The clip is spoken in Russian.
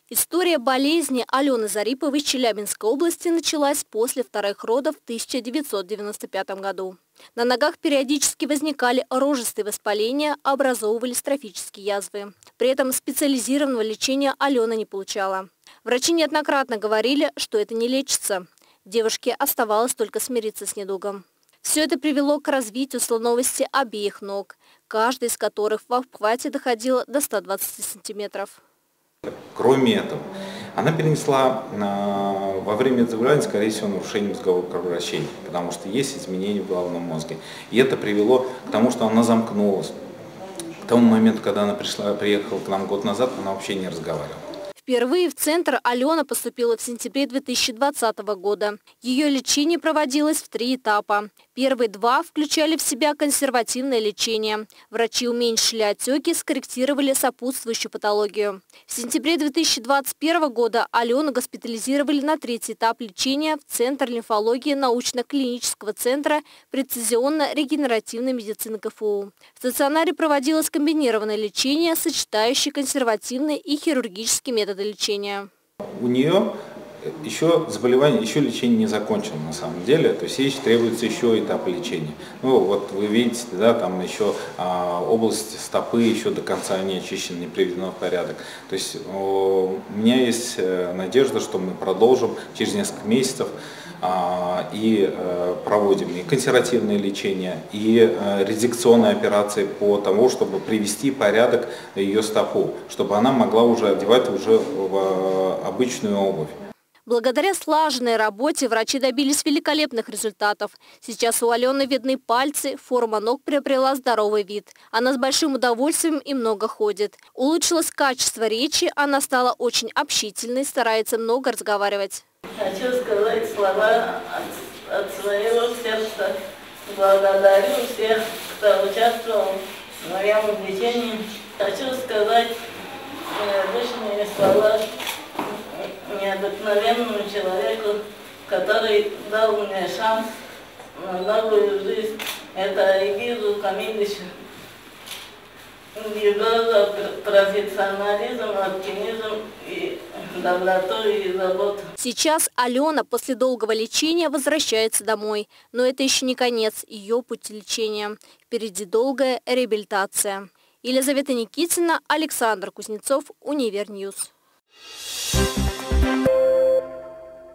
История болезни Алены Зариповой из Челябинской области началась после вторых родов в 1995 году. На ногах периодически возникали рожистые воспаления, образовывались трофические язвы. При этом специализированного лечения Алена не получала. Врачи неоднократно говорили, что это не лечится. Девушке оставалось только смириться с недугом. Все это привело к развитию слоновости обеих ног, каждая из которых в обхвате доходила до 120 сантиметров. Кроме этого, она перенесла во время заболевания, скорее всего, нарушение мозгового кровообращения, потому что есть изменения в головном мозге. И это привело к тому, что она замкнулась. К тому моменту, когда она приехала к нам год назад, она вообще не разговаривала. Впервые в центр Алена поступила в сентябре 2020 года. Ее лечение проводилось в 3 этапа. Первые 2 включали в себя консервативное лечение. Врачи уменьшили отеки, скорректировали сопутствующую патологию. В сентябре 2021 года Алену госпитализировали на 3-й этап лечения в Центр лимфологии научно-клинического центра прецизионно-регенеративной медицины КФУ. В стационаре проводилось комбинированное лечение, сочетающее консервативные и хирургические методы лечения. У нее еще заболевание, еще лечение не закончено на самом деле, то есть ей требуется еще этап лечения. Ну вот вы видите, да, там еще область стопы еще до конца не очищена, не приведена в порядок. То есть у меня есть надежда, что мы продолжим через несколько месяцев и проводим и консервативное лечение, и резекционные операции по тому, чтобы привести в порядок ее стопу, чтобы она могла уже одевать уже в обычную обувь. Благодаря слаженной работе врачи добились великолепных результатов. Сейчас у Алены видны пальцы, форма ног приобрела здоровый вид. Она с большим удовольствием и много ходит. Улучшилось качество речи, она стала очень общительной, старается много разговаривать. Хочу сказать слова от своего сердца. Благодарю всех, кто участвовал в моем лечении. Хочу сказать необычные слова необыкновенному человеку, который дал мне шанс на новую жизнь. Это Айгизу Камиловичу. Его профессионализм, оптимизм и доброту и заботу. Сейчас Алена после долгого лечения возвращается домой. Но это еще не конец ее пути лечения. Впереди долгая реабилитация. Елизавета Никитина, Александр Кузнецов, Универньюз.